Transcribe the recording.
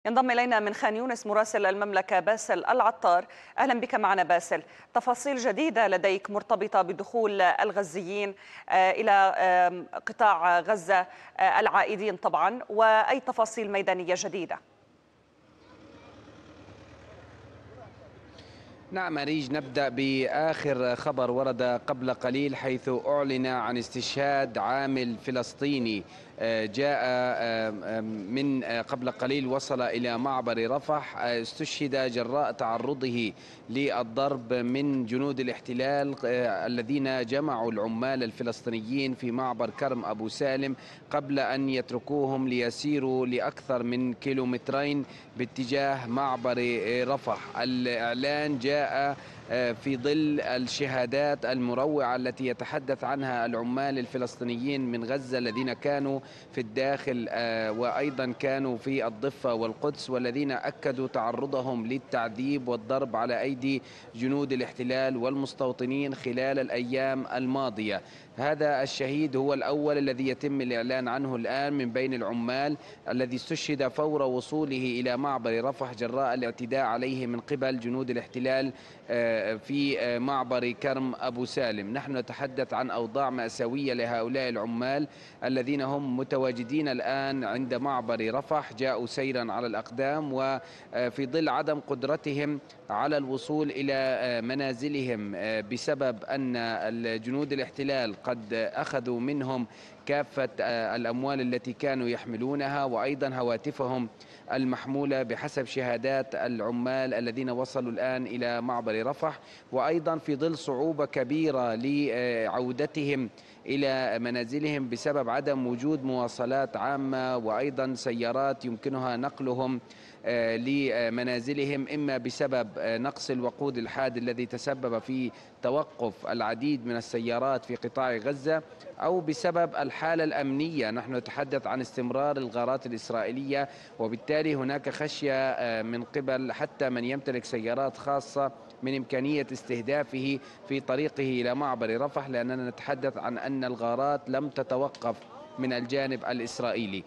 ينضم إلينا من خان يونس مراسل المملكة باسل العطار. أهلا بك معنا باسل. تفاصيل جديدة لديك مرتبطة بدخول الغزيين إلى قطاع غزة، العائدين طبعا، وأي تفاصيل ميدانية جديدة؟ نعم أريج، نبدأ بآخر خبر ورد قبل قليل، حيث أعلن عن استشهاد عامل فلسطيني جاء من قبل قليل، وصل إلى معبر رفح. استشهد جراء تعرضه للضرب من جنود الاحتلال الذين جمعوا العمال الفلسطينيين في معبر كرم أبو سالم قبل أن يتركوهم ليسيروا لأكثر من كيلومترين باتجاه معبر رفح. الإعلان جاء في ظل الشهادات المروعة التي يتحدث عنها العمال الفلسطينيين من غزة الذين كانوا في الداخل وأيضا كانوا في الضفة والقدس، والذين أكدوا تعرضهم للتعذيب والضرب على أيدي جنود الاحتلال والمستوطنين خلال الأيام الماضية. هذا الشهيد هو الأول الذي يتم الإعلان عنه الآن من بين العمال، الذي استشهد فور وصوله إلى معبر رفح جراء الاعتداء عليه من قبل جنود الاحتلال في معبر كرم أبو سالم. نحن نتحدث عن أوضاع مأساوية لهؤلاء العمال الذين هم متواجدين الآن عند معبر رفح، جاءوا سيرا على الأقدام وفي ظل عدم قدرتهم على الوصول إلى منازلهم بسبب أن الجنود الاحتلال قد أخذوا منهم كافة الأموال التي كانوا يحملونها وأيضا هواتفهم المحمولة بحسب شهادات العمال الذين وصلوا الآن إلى معبر رفح، وأيضا في ظل صعوبة كبيرة لعودتهم إلى منازلهم بسبب عدم وجود مواصلات عامة وأيضا سيارات يمكنها نقلهم لمنازلهم، إما بسبب نقص الوقود الحاد الذي تسبب في توقف العديد من السيارات في قطاع غزة، أو بسبب الحالة الأمنية. نحن نتحدث عن استمرار الغارات الإسرائيلية، وبالتالي هناك خشية من قبل حتى من يمتلك سيارات خاصة من إمكانية استهدافه في طريقه إلى معبر رفح، لأننا نتحدث عن أن الغارات لم تتوقف من الجانب الإسرائيلي.